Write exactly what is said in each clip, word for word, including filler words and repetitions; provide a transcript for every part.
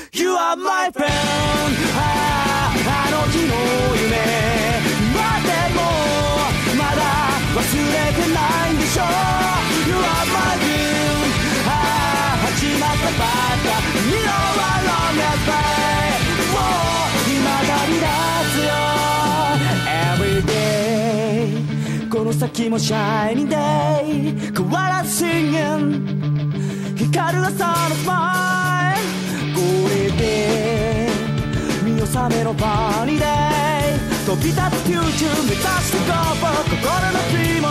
You are my friend ああの日の夢までもまだ忘れてないんでしょ You are my dream ああ始まったばっか You know I long as way もう今旅立つよ Every day この先も Shining day 変わらず Singing 光る朝のスマイルこれで見納めのパニーデイ飛び立つフューチャー目指してゴー心のドリーム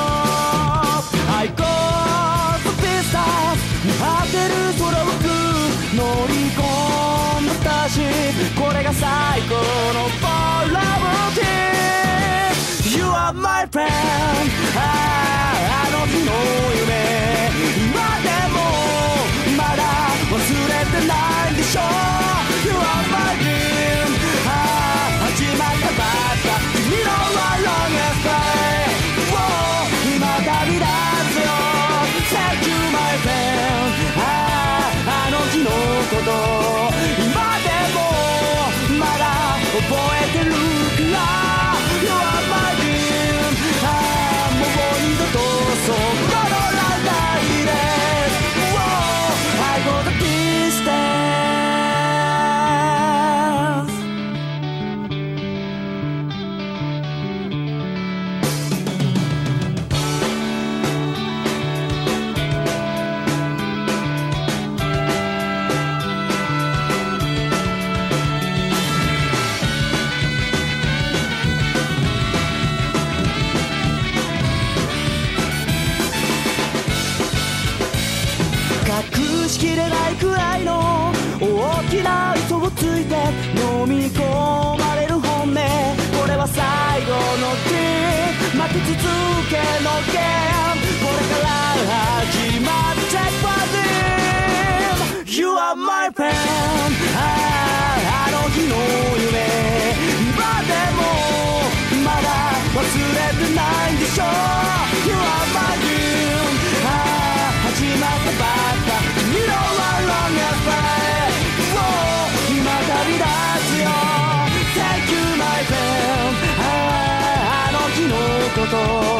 I go to distance 見張ってる空をく乗り込んだ私これが最高の For Love Team You are my friend ああの日の夢今でもまだ忘れてないんでしょ You are my dream ああ始まったばっか君の I long as day 今旅立つよ Thank you my friend あああの日のこと今でもまだ覚えてるから You are my dream ああもう二度とそんなのないでI go the distance 隠しきれないくらいの大きな嘘をついて飲み込まれる本音これは最後の日負け続けのゲームこれから始まる Check for them You are my friend あああの日の夢今でもまだ忘れてないんでしょ You are my dream ああ始まったばっか You know I long as way もう今旅立つよ Thank you my friend あああの日のこと